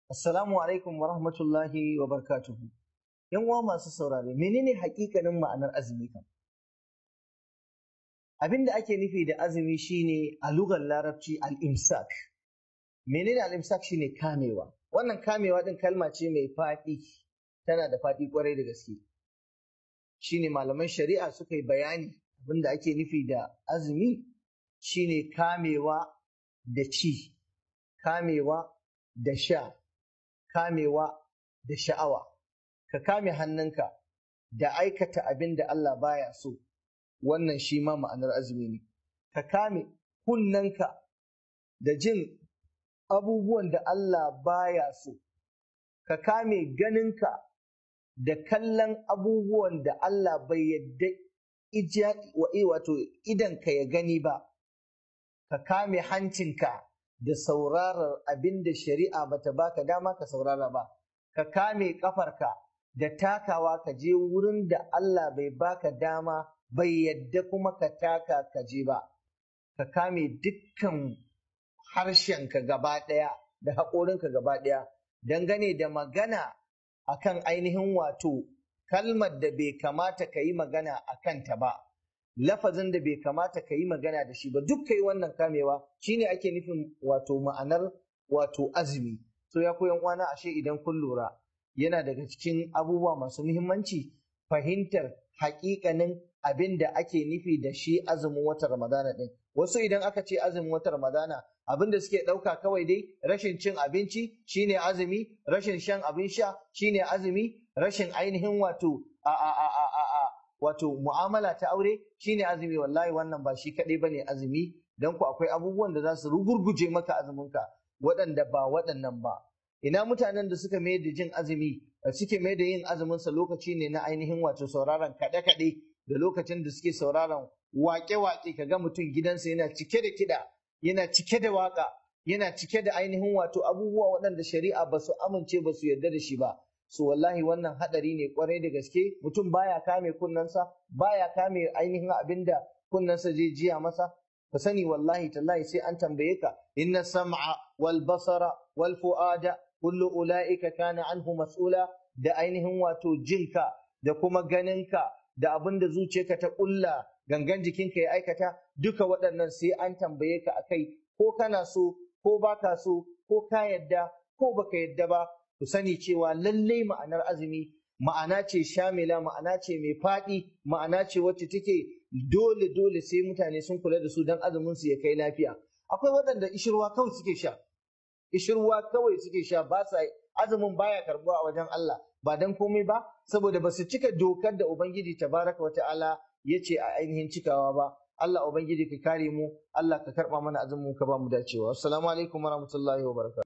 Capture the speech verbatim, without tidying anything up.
Assalamu alaikum wa rahmatullahi wa barakatuhu. ‘Yan uwa masu saurare, menene hakikanin ma'anar azumi kan? Abin da ake nufi da azumi shine a lugar larabci al-imsak. Menene al-imsak shine kamewa. Wannan kamewa din kalma ce mai faɗi, tana da faɗi kwarai da gaske. Shine malaman shari'a suka yi bayani abin da ake nufi da azumi shine kamewa da ci, kamewa da sha, kamewa da sha'awa. Ka kame hannunka da aikata abin da Allah baya so, wannan shi ma ma'anar azumi ne. Ka kame kunnenka da jin abubuwan da Allah baya so. Ka kame ganinka da kallon abubuwan da Allah bai yadda ija wato idanka ya gani ba. Ka kame hancinka da saurarar abin da shari'a bata baka dama ka saurara ba. Ka kame ƙafarka da takawa ka je wurin da Allah bai baka dama bai yadda kuma ka taka ka je ba. Ka kame dukkan harshenka gaba ɗaya da haƙorinka gaba ɗaya dangane da magana akan ainihin wato kalmar da bai kamata ka yi magana a kanta ba, lafazin da bai kamata ka yi magana da shi ba, duk kai wannan kamewa shine ake nufin wato ma'anar wato azumi. So ya koyan uwana, ashe idan kun lura yana daga cikin abubuwa masu muhimmanci fahimtar haƙiƙanin abin da ake nufi da shi azumin watan Ramadana ɗin. Wasu idan aka ce azumin watan Ramadana abin da suke ɗauka kawai dai rashin cin abinci shine azumi, rashin shan abin sha shine azumi, rashin ainihin wato a a a a a, a wato mu'amala ta aure shine azumi. Wallahi wannan ba shi kaɗai bane azumi, dan ku akwai abubuwan da za su rugurguje maka azuminka waɗanda ba waɗannan ba. Ina mutanen da suka mai da jin azumi suke mai da yin azumin sa lokaci ne na ainihin wato sauraron kaɗe-kaɗe da lokacin da suke sauraron waƙe-waƙe, kaga mutum gidansa yana cike da kiɗa, yana cike da waƙa, yana cike da ainihin wato abubuwa waɗanda shari'a ba su amince ba su yarda da shi ba. So wallahi wannan haɗari ne kwarai da gaske. Mutum baya kame kunnensa, baya kame ainihin abin da kunnensa zai jiya masa. Ka sani wallahi tallahi sai an tambaye ka, inna sam'a wal basara wal fu'ada kullu ula'ika kana anhu mas'ula. Da ainihin wato jinka da kuma ganinka da abin da zuciyarka ta ƙulla gangan jikinka ya aikata, duka waɗannan sai an tambaye ka akai, ko kana so ko baka so, ko ka yadda ko baka yadda ba. Ku sani cewa lallai ma'anar azumi ma'ana ce shamila, ma'ana ce mai faɗi, ma'ana ce wacce take dole dole sai mutane sun kula da su don azumin su ya kai lafiya. Akwai waɗanda ishirwa kawai suke sha, ishirwa kawai suke sha, ba sa azumin baya karbuwa a wajen Allah, ba dan komai ba saboda ba su cika dokar da Ubangiji tabaraka wa ta'ala ya ce a ainihin cikawa ba. Allah Ubangiji ka kare mu, Allah ka karɓa mana azumin ka ba mu dacewa. Assalamu alaikum warahmatullahi wabarakatuh.